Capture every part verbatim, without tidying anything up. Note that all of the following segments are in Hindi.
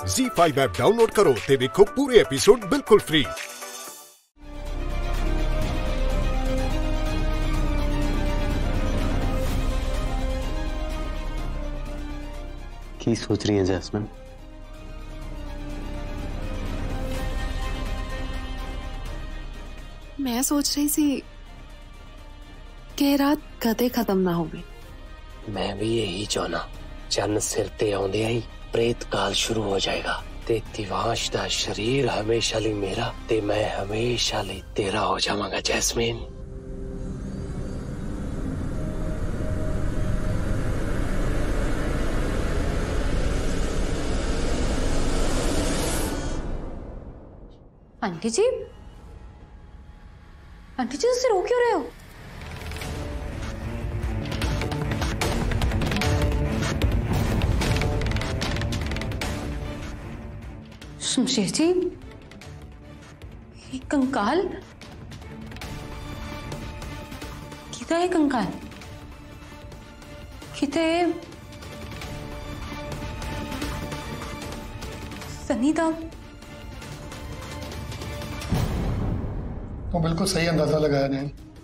ज़ी फाइव ऐप डाउनलोड करो ते देखो पूरे एपिसोड बिल्कुल फ्री। की सोच रही है जैस्मिन? मैं सोच रही थी कि रात कदे खत्म ना होगी। मैं भी यही चाहना। चन्न सिर ते आउंदे ही प्रेत काल शुरू हो जाएगा ते दिवांश दा शरीर हमेशा ਲਈ मेरा ते मैं हमेशा ਲਈ तेरा हो जावांगा Jasmine. Aunty ji, aunty ji तुम रो क्यों रहे हो? शमशेर जी, ये कंकाल किता है? कंकाल किते सनी दा? तो बिल्कुल सही अंदाजा लगाया ने।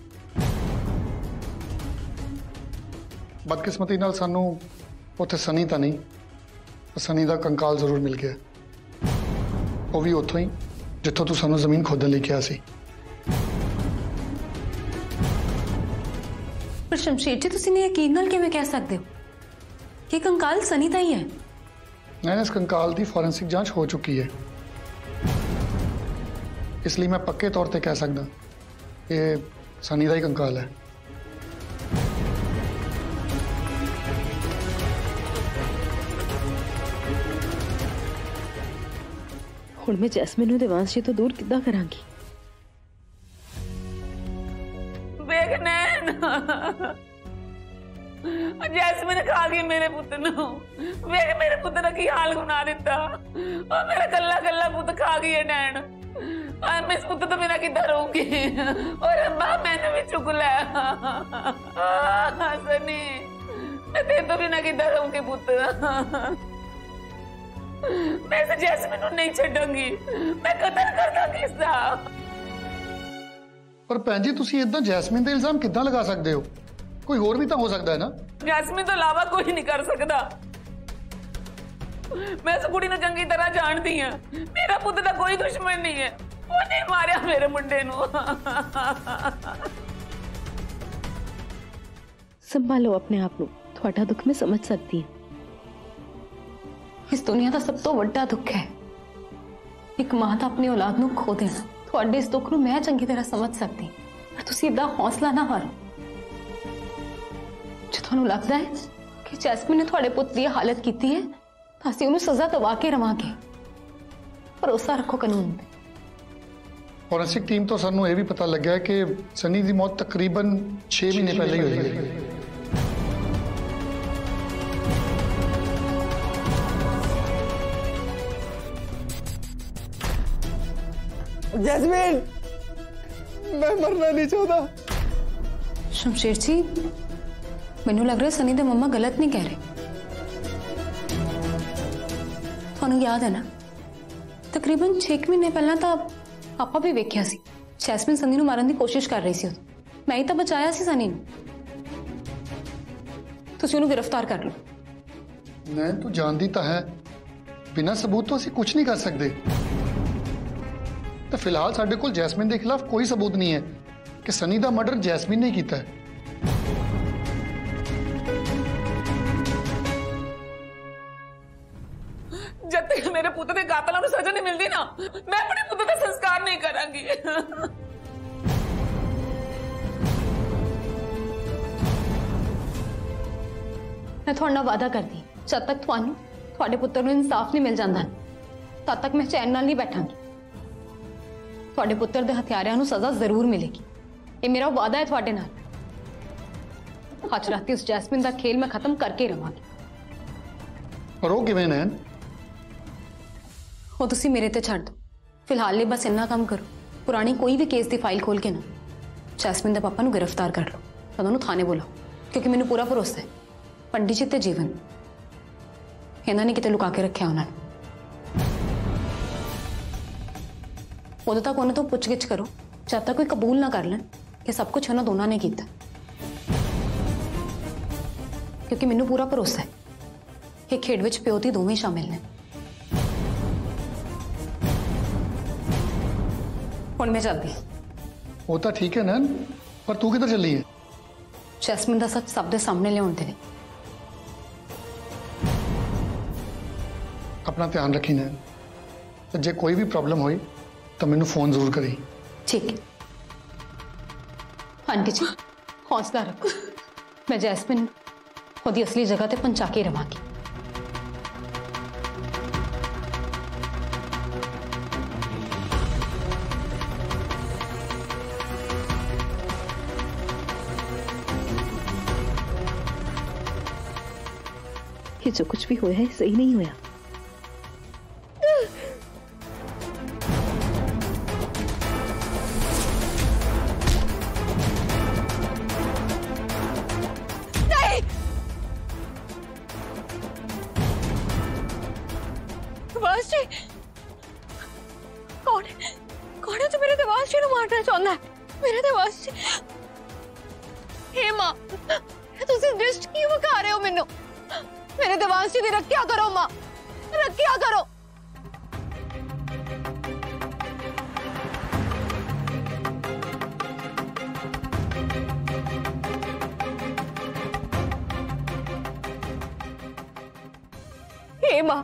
बदकिस्मती नाल सानू उत्थे सनी तो नहीं, सनी दा कंकाल जरूर मिल गया। वो भी उत्थों ही जिथों तू सानू जमीन खोदन लेके आया सी। पर शमशेर जी तुसीं यकीन नाल किवें कह सकदे हो कि कंकाल सनी दा ही है? नहीं, इस कंकाल की फॉरेंसिक जांच हो चुकी है, इसलिए मैं पक्के तौर पे कह सकदा कि सनी दा ही कंकाल है। हुण मैं जैस्मिन नूं दिवांश जी तो दूर किद्दां करांगी? देख नैन, जैस्मिन खा गई मेरे पुत्त नूं। वेख मेरे पुत्त दा की हाल गुना दिता। और मेरा कल्ला कल्ला पुत्त खा गई है नैन। मैं इस पुत्त तो बिना किधर रहूंगी। और अब्बा मैंने भी चुक लै। सनी, मैं तेरे तो बिना किधर रहूंगी पुत्त। मैं इस जैस्मिन को नहीं छड्डांगी। मैं कतल कर दांगी इसदा। पर भैन जी तुसी इदां जैस्मिन दे इल्जाम किद्दां लगा सकदे हो? कोई होर भी तो हो सकता है ना। जैस्मिन तो अलावा कोई नहीं कर सकता। मैं इस कुड़ी नूं चंगी तरह जानती हां। मेरा पुत्त दा कोई दुश्मन नहीं है। ਉਹਨੇ ਮਾਰਿਆ ਮੇਰੇ ਮੁੰਡੇ ਨੂੰ। संभालो अपने आप को, थोड़ा दुख मैं समझ सकती हूँ। इस दुनिया का सब तो बड़ा दुख है एक मां दा अपनी औलाद नूं खो देना। थोड़े इस दुख नूं मैं चंगी तरह समझ सकती, पर तुसीं इदां हौसला ना हारो। जो तुहानूं लगदा है कि जैस्मिन ने थोड़े पुत्त दी हालत कीती है तां असीं उहनूं सज़ा दवा के रवांगे। भरोसा रखो कानून ते। फॉरेंसिक टीम तो सानू यह भी पता लग गया कि सनी की मौत तकरीबन छह महीने पहले ही हुई है। जैस्मिन, मैं मरना नहीं चाहता। शमशेर जी, मैनू लग रहा है सनी दे मम्मा गलत नहीं कह रहे। थानू याद है ना, तकरीबन छह महीने पहला तो आपा भी वेख्या सी जैस्मिन सनी नूं मारन दी कोशिश कर रही सी। मैं ही तो बचाया सी सनी नूं। तुसीं उहनूं गिरफ्तार कर लो। मैं तू जानदी तो है बिना सबूत तो असीं कुछ नहीं कर सकते। तो फिलहाल साडे कोल जैस्मिन के खिलाफ कोई सबूत नहीं है कि सनी का मर्डर जैस्मिन ने किया है। जब तक मेरे पुत्त के कातलों को सजा नहीं मिलती ना, मैं अपने पुत्त का संस्कार नहीं करांगी। मैं थोड़ा वादा करती, जब तक थानू थोड़े पुत्र को इंसाफ नहीं मिल जाता तब तक मैं चैन नाल नहीं बैठांगी। थोड़े पुत्र के हथियारों को सजा जरूर मिलेगी। ये मेरा वादा है थोड़े नाल। आज रात उस जैस्मिन का खेल मैं खत्म करके रवांगी। पर वो किवें नैन? वो तुसी मेरे ते छड़ दो। फिलहाल लिए बस इन्ना काम करो, पुरानी कोई भी केस की फाइल खोल के ना जैस्मिन के पापा को गिरफ्तार कर लो, तो उन्होंने थाने बुलाओ, क्योंकि मैंने पूरा भरोसा है पंडित जी ते जीवन इन्होंने किते लुका के रखा उन्होंने। उदों तक उन्हें तो पुछ गिछ करो जब तक कोई कबूल ना कर लें कि सब कुछ उन्होंने दोनों ने किया, क्योंकि मैनू पूरा भरोसा है कि खेड विच प्यो धी दोवें शामिल ने। हुण मैं चलदी। वो तो ठीक है नैन, पर तू किधर चली है? जैस्मिन का सच सब दे सामने लियाउण दे। अपना ध्यान रखी नैन, तो जे कोई भी प्रॉब्लम हुई तो मैनू फोन जरूर करी। ठीक है आंटी जी, हौसला रखो, मैं जैस्मिन खुद असली जगह ते पहुंचा के रवांगी। ये जो कुछ भी होया है सही नहीं होया। कौन है कौन है जो मेरे देवांशी को मारना चाहता है? मेरे देवांशी, हे मां, तुसी दृष्ट क्यों विखा रहे हो मैनू? मेरे देवांशी दी रक्षा करो मां, रक्षा करो। हे मां,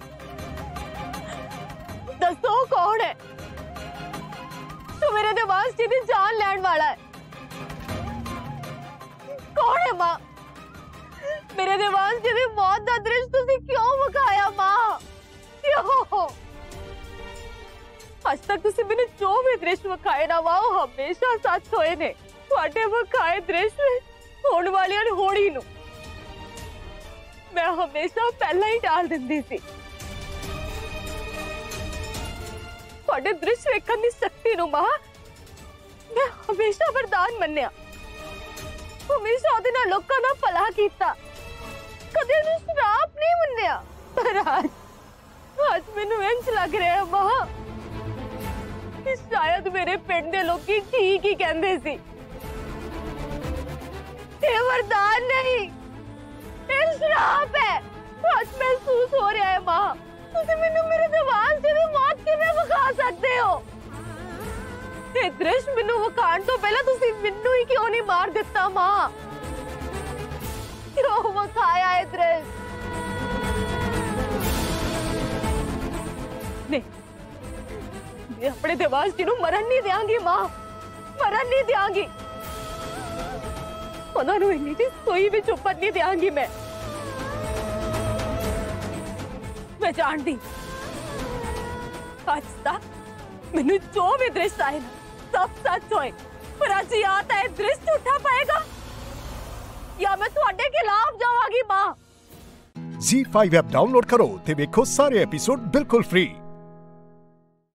दसो कौन है तू मेरे देवांशी दी जान लैण वाला है? कौन है मां? मेरे देवांशी दी मौत दा दृश्य तुसी क्यों विखाया मां? क्यों? आज तक तुसी मैंने जो भी दृश्य विखाए ना मां, वो हमेशा सच होए ने। तुहाडे विखाए दृश्य होण वालियां होड़ी नूं मैं हमेशा पहला ही टाल दिंदी सी। तुहाडे दृश्य वेखण दी शक्ति नूं मां मैं हमेशा वरदान मन्निया, हमेशा उहदे नाल लोकां दा भला कीता, कदे उहनूं श्राप नहीं मन्निया। पर आज आज मैनूं इंज लग रहा है मां कि शायद मेरे पिंड दे लोकी ठीक ही कहंदे सी, ये वरदान नहीं, ये श्राप है। आज महसूस हो रहा है मां, तुसीं मैनूं मेरे देवांशी दी मौत किवें विखा सकदे हो? ये दृश्य मैनूं विखाण तो पहला तुसीं मैनूं ही क्यों नहीं मार दिता मां? क्यों विखाया है दृश्य? नहीं, मैं अपने देवांशी नूं मरन नहीं देंगी मां, मरन नहीं देंगी। उन्होंने इन्नी जी सोई भी चुपन नहीं देंगी मैं। मैं जानती आज तक मैनू जो भी दृश्य आए ना सब सच होए, पर आज याद है दृश्य उठा पाएगा या मैं तुहाडे खिलाफ जावांगी मां। ज़ी फाइव ऐप डाउनलोड करो ते देखो सारे एपिसोड बिल्कुल फ्री।